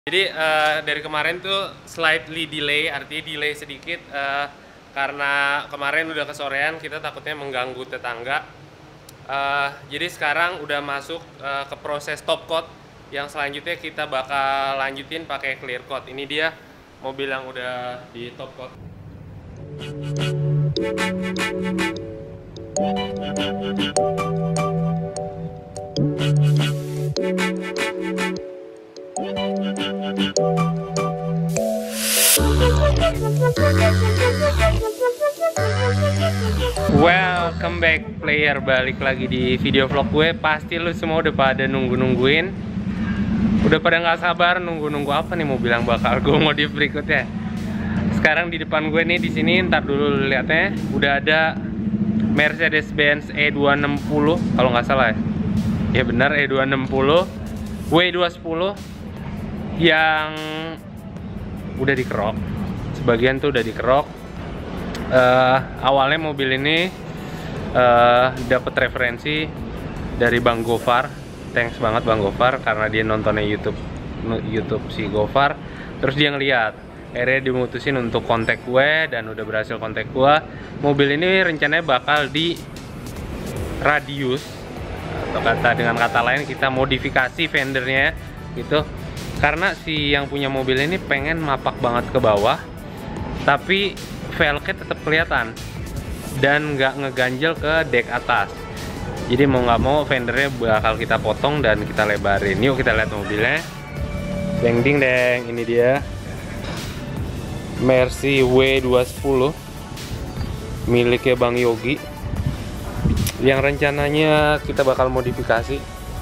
Jadi dari kemarin tuh slightly delay, artinya delay sedikit karena kemarin udah kesorean, kita takutnya mengganggu tetangga. Jadi sekarang udah masuk ke proses top coat, yang selanjutnya kita bakal lanjutin pakai clear coat. Ini dia mobil yang udah di top coat. Welcome back player, balik lagi di video vlog gue. Pasti lu semua udah pada nungguin, udah pada nggak sabar nunggu apa nih mobil yang bakal gue modif berikutnya. Sekarang di depan gue nih, di sini ntar dulu lihatnya udah ada Mercedes-Benz E260 kalau nggak salah ya. Ya benar, E260 W210 yang udah dikerok. Sebagian tuh udah dikerok. Awalnya mobil ini dapat referensi dari Bang Gofar. Thanks banget Bang Gofar karena dia nontonnya YouTube si Gofar. Terus dia ngeliat, akhirnya dimutusin untuk kontak gue dan udah berhasil kontak gue. Mobil ini rencananya bakal di radius, atau dengan kata lain kita modifikasi fendernya gitu. Karena si yang punya mobil ini pengen mapak banget ke bawah, tapi velgnya tetap kelihatan dan nggak ngeganjel ke dek atas. Jadi mau nggak mau fendernya bakal kita potong dan kita lebarin. Yuk kita lihat mobilnya. Deng ding deng, ini dia Mercy W210 miliknya Bang Yogi, yang rencananya kita bakal modifikasi.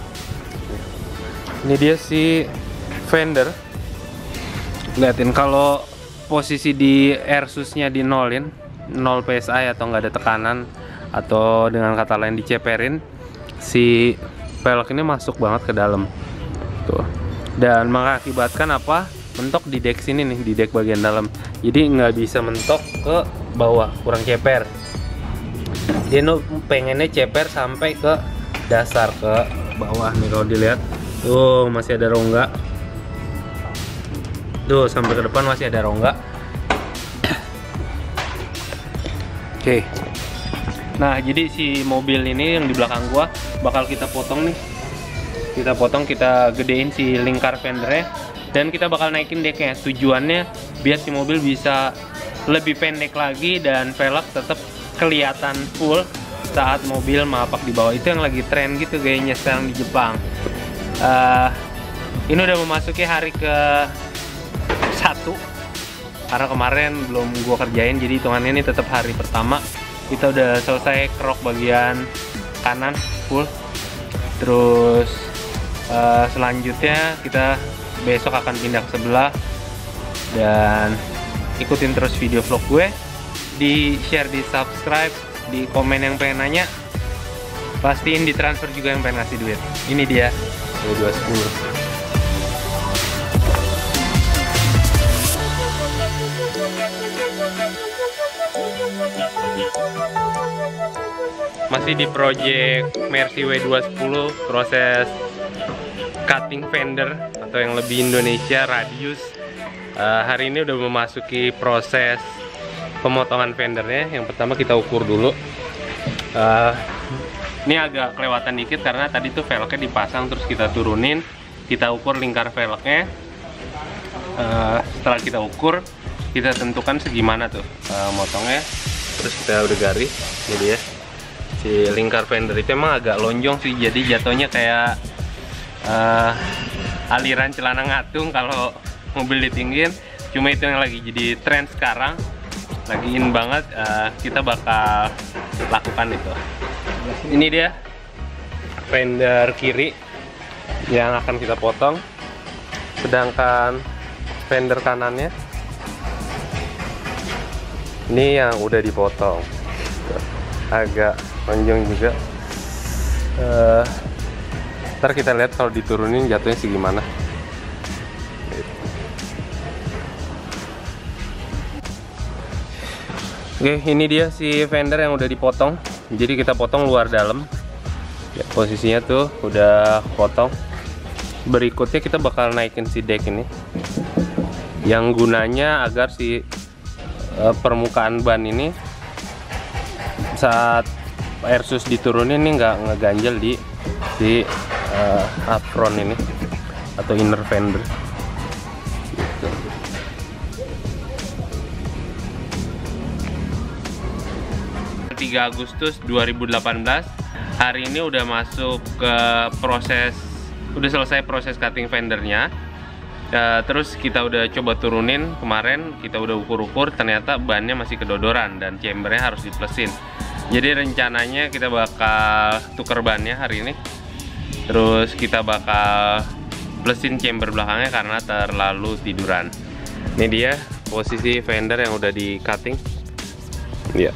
Ini dia si fender. Liatin, kalau posisi di airsusnya di nolin, 0 PSI atau nggak ada tekanan, atau dengan kata lain diceperin, si velg ini masuk banget ke dalam tuh, dan mengakibatkan apa? Mentok di dek sini nih, di dek bagian dalam. Jadi nggak bisa mentok ke bawah, kurang ceper. Dia pengennya ceper sampai ke dasar, ke bawah nih. Kalau dilihat tuh masih ada rongga tuh, sampai ke depan masih ada rongga. Oke. Nah, jadi si mobil ini yang di belakang gua bakal kita potong nih. Kita potong, kita gedein si lingkar fendernya, dan kita bakal naikin deknya. Tujuannya biar si mobil bisa lebih pendek lagi dan velg tetap kelihatan full saat mobil mapak di bawah. Itu yang lagi tren gitu kayaknya sekarang di Jepang. Ini udah memasuki hari ke 1 karena kemarin belum gua kerjain, jadi hitungannya ini tetap hari pertama. Kita udah selesai kerok bagian kanan full. Terus selanjutnya kita besok akan pindah ke sebelah. Dan ikutin terus video vlog gue, di share, di subscribe, di komen yang pengen nanya, pastiin di transfer juga yang pengen ngasih duit. Ini dia W210. Masih di project Mercy W210, proses cutting fender atau yang lebih Indonesia radius. Hari ini udah memasuki proses pemotongan fendernya. Yang pertama kita ukur dulu. Ini agak kelewatan dikit karena tadi tuh velgnya dipasang terus kita turunin. Kita ukur lingkar velgnya. Setelah kita ukur, kita tentukan segimana tuh motongnya. Terus kita udah garis. Ini dia si lingkar fender itu. Emang agak lonjong sih, jadi jatuhnya kayak aliran celana ngatung kalau mobil ditinggin. Cuma itu yang lagi jadi tren sekarang, lagi in banget. Kita bakal lakukan itu. Ini dia fender kiri yang akan kita potong, sedangkan fender kanannya ini yang udah dipotong. Agak lonjong juga. Ntar kita lihat kalau diturunin jatuhnya segimana. Oke, ini dia si fender yang udah dipotong. Jadi kita potong luar dalam. Ya, posisinya tuh udah potong. Berikutnya kita bakal naikin si dek ini. yang gunanya agar si permukaan ban ini saat air sus diturunin ini nggak ngeganjel di si up front ini atau inner fender. 3 Agustus 2018. Hari ini udah masuk ke proses, udah selesai proses cutting fendernya. Terus kita udah coba turunin kemarin, kita udah ukur-ukur, ternyata bannya masih kedodoran dan chambernya harus diplesin. Jadi rencananya kita bakal tuker bannya hari ini. Terus kita bakal plesin chamber belakangnya karena terlalu tiduran. Ini dia posisi fender yang udah di cutting. Iya.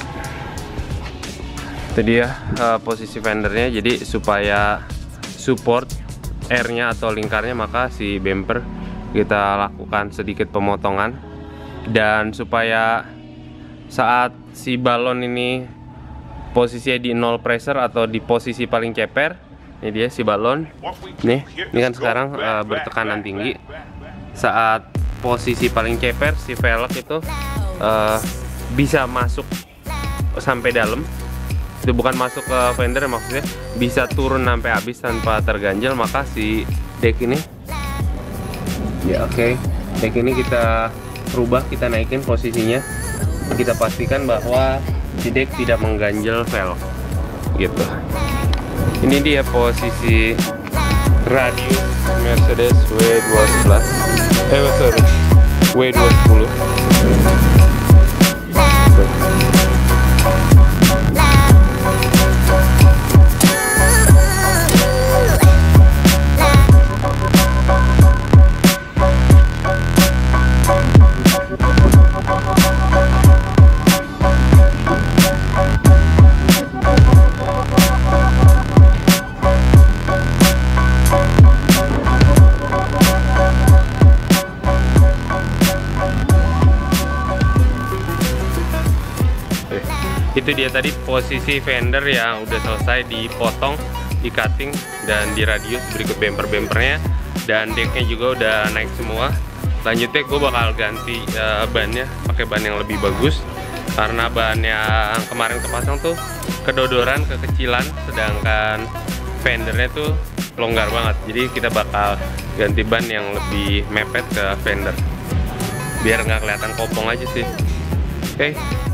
Itu dia posisi fendernya. Jadi supaya support airnya atau lingkarnya, maka si bumper kita lakukan sedikit pemotongan, dan supaya saat si balon ini posisinya di nol pressure atau di posisi paling ceper, ini dia si balon nih, ini kan sekarang bertekanan tinggi. Saat posisi paling ceper, si velg itu bisa masuk sampai dalam. Itu bukan masuk ke fender, maksudnya bisa turun sampai habis tanpa terganjal. Maka si deck ini ya oke, deck ini kita rubah, kita naikin posisinya, kita pastikan bahwa si deck tidak mengganjal velg gitu. Ini dia posisi radius Mercedes W12 W20. Itu dia tadi posisi fender yang udah selesai dipotong, di cutting, dan di radius. Berikut bumper-bumpernya dan decknya juga udah naik semua. Lanjutnya gue bakal ganti bannya pakai ban yang lebih bagus, karena ban yang kemarin kepasang tuh kedodoran, kekecilan, sedangkan fendernya tuh longgar banget. Jadi kita bakal ganti ban yang lebih mepet ke fender biar nggak kelihatan kopong aja sih. Oke.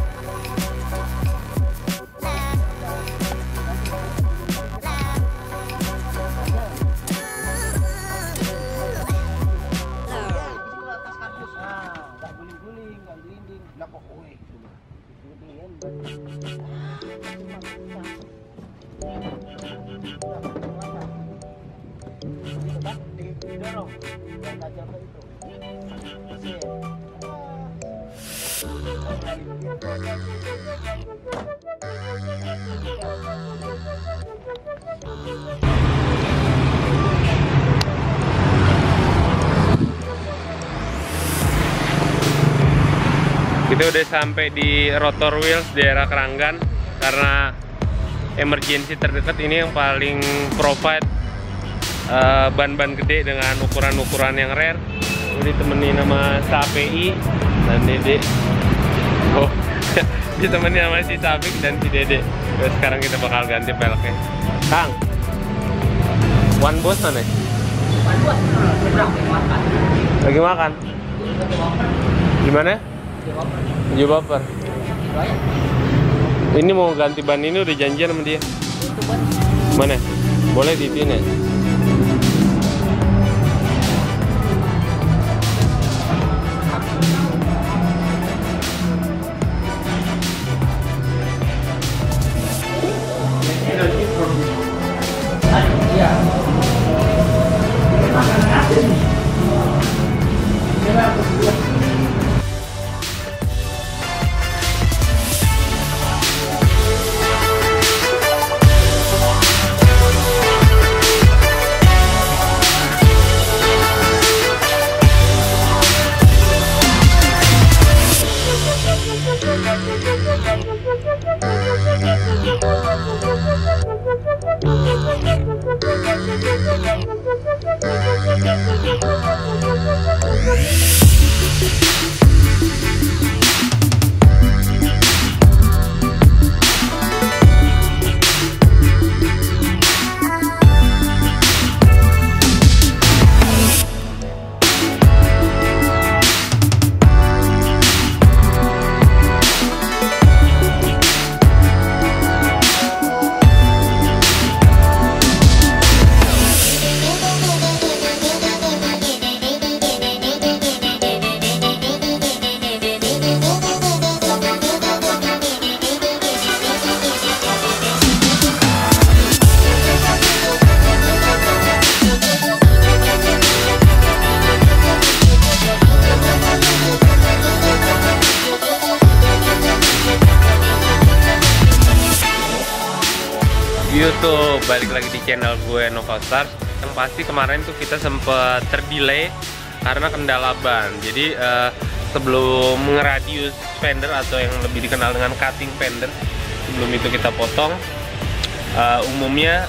Kita udah sampai di rotor wheels daerah Keranggan, karena emergency terdekat ini yang paling provide ban-ban gede dengan ukuran-ukuran yang rare. Ini ditemenin sama Sapi dan Dede. Oh, ditemenin sama si Sapik dan si Dede. Terus sekarang kita bakal ganti peleknya. Kang, One Boss mana? Lagi makan. Gimana? Tujuh bumper. Ini mau ganti ban, ini udah janjian sama dia. Mana? Boleh dipin ya? YouTube, balik lagi di channel gue Nova Stars. Yang pasti kemarin tuh kita sempet terdelay karena kendala ban. Jadi sebelum ngeradius fender atau yang lebih dikenal dengan cutting fender, sebelum itu kita potong. Umumnya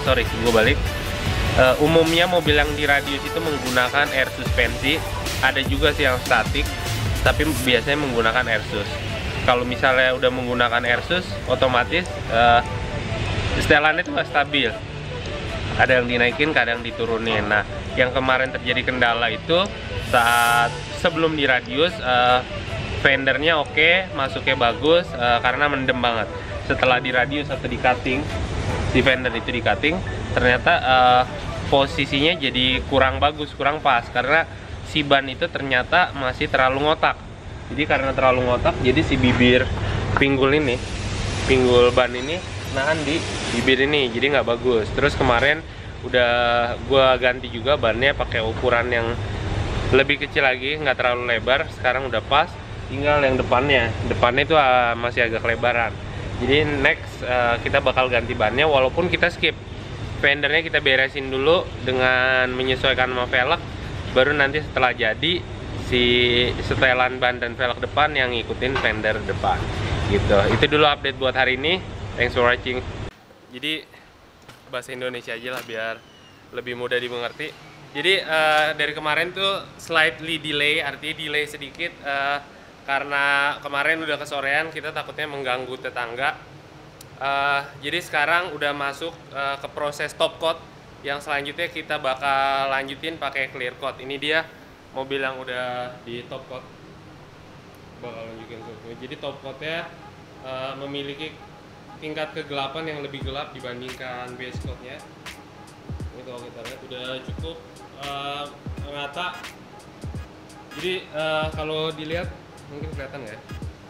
umumnya mobil yang diradius itu menggunakan air suspensi. Ada juga sih yang statik, tapi biasanya menggunakan air sus. Kalau misalnya udah menggunakan air sus, otomatis setelannya itu nggak stabil, ada yang dinaikin, kadang diturunin. Nah, yang kemarin terjadi kendala itu saat sebelum diradius, fendernya oke, masuknya bagus, karena mendem banget. Setelah diradius atau di cutting, si fender itu di cutting, ternyata posisinya jadi kurang bagus, kurang pas, karena si ban itu ternyata masih terlalu ngotak. Jadi karena terlalu ngotak, jadi si bibir pinggul ini, pinggul ban ini nahan di bibir ini, jadi nggak bagus. Terus kemarin udah gua ganti juga bannya pakai ukuran yang lebih kecil lagi, nggak terlalu lebar. Sekarang udah pas, tinggal yang depannya itu masih agak lebaran. Jadi next kita bakal ganti bannya, walaupun kita skip fendernya, kita beresin dulu dengan menyesuaikan sama velg, baru nanti setelah jadi si setelan ban dan velg depan yang ngikutin fender depan gitu. Itu dulu update buat hari ini. Thanks for watching. Jadi bahasa Indonesia aja lah biar lebih mudah dimengerti. Jadi dari kemarin tuh slightly delay, artinya delay sedikit karena kemarin udah kesorean, kita takutnya mengganggu tetangga. Jadi sekarang udah masuk ke proses top coat, yang selanjutnya kita bakal lanjutin pakai clear coat. Ini dia mobil yang udah di top coat. Bakal lanjutin semua. Jadi top coatnya memiliki tingkat kegelapan yang lebih gelap dibandingkan base coatnya. Ini kalau kita lihat udah cukup rata. Jadi kalau dilihat mungkin kelihatan ya.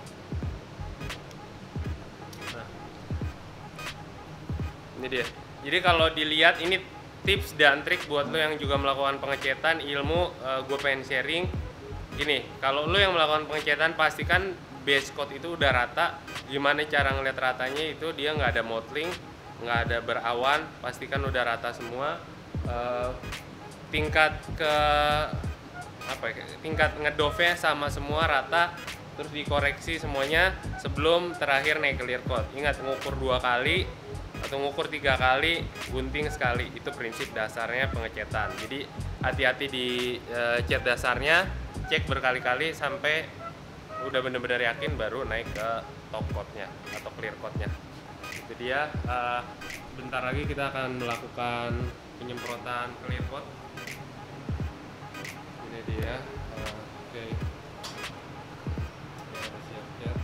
Nah, ini dia. Jadi kalau dilihat, ini tips dan trik buat lo yang juga melakukan pengecetan, ilmu gue pengen sharing. Gini, kalau lo yang melakukan pengecetan, pastikan base coat itu udah rata. Gimana cara ngeliat ratanya? Itu dia nggak ada mottling, nggak ada berawan, pastikan udah rata semua. Tingkat tingkat ngedove-nya sama semua rata, terus dikoreksi semuanya sebelum terakhir naik clear coat. Ingat, ngukur 2 kali atau ngukur 3 kali, gunting sekali. Itu prinsip dasarnya pengecetan. Jadi hati-hati di cat dasarnya, cek berkali-kali sampai udah bener-bener yakin, baru naik ke top coatnya atau clear coatnya. Itu dia. Bentar lagi kita akan melakukan penyemprotan clear coat. Ini dia. Oke. Kita siap-siap.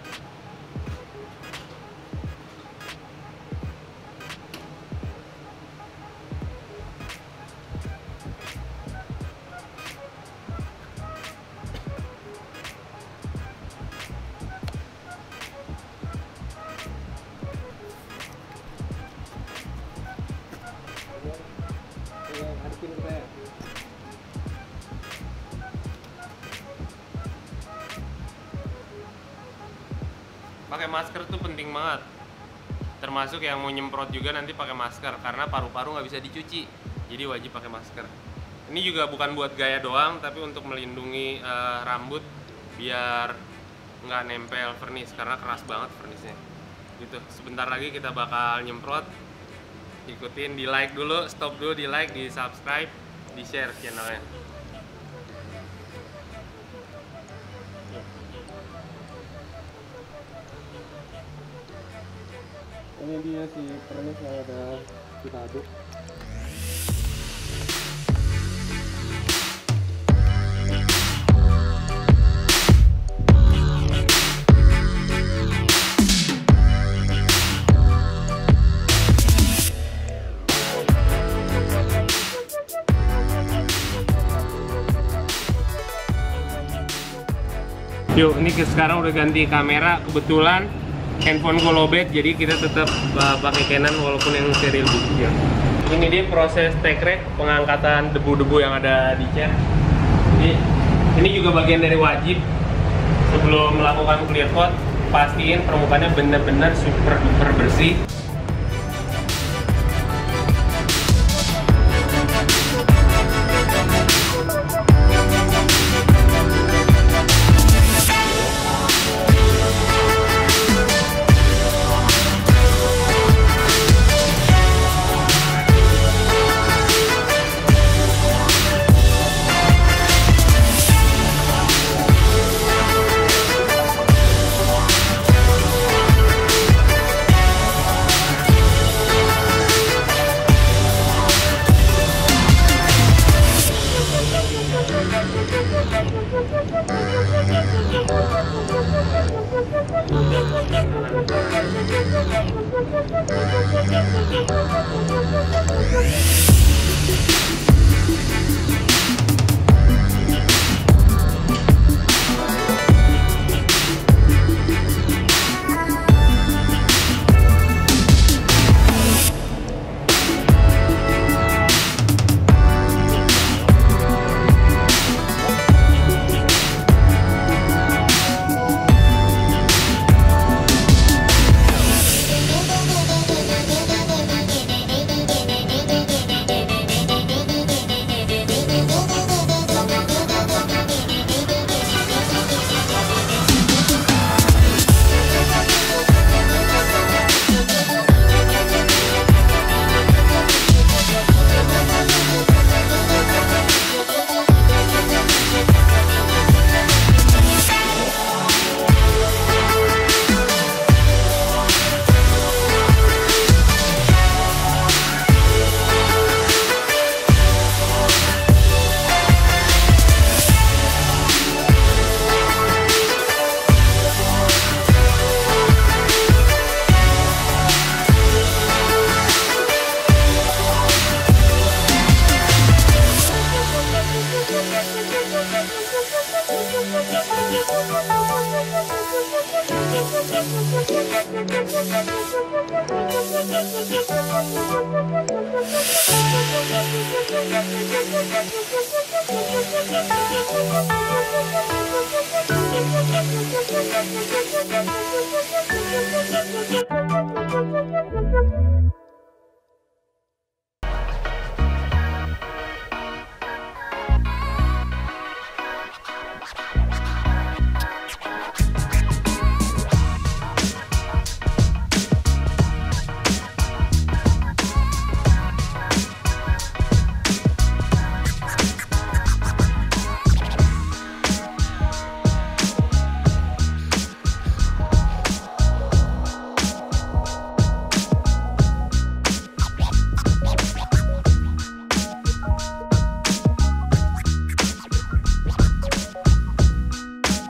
Pakai masker tuh penting banget, termasuk yang mau nyemprot juga nanti pakai masker, karena paru-paru nggak bisa dicuci, jadi wajib pakai masker. Ini juga bukan buat gaya doang, tapi untuk melindungi rambut biar nggak nempel vernis, karena keras banget vernisnya gitu. Sebentar lagi kita bakal nyemprot. Ikutin, di like dulu, stop dulu, di like, di subscribe, di share channelnya. Ini dia si pernya saya udah kita aduk. Yuk, ini sekarang udah ganti kamera. Kebetulan handphone gue lowbat, jadi kita tetap pakai Canon walaupun yang seri lebih kecil. Ini dia proses take rate, pengangkatan debu-debu yang ada di cat. Jadi ini juga bagian dari wajib. Sebelum melakukan clear coat, pastiin permukaannya benar-benar super duper bersih. Thank you.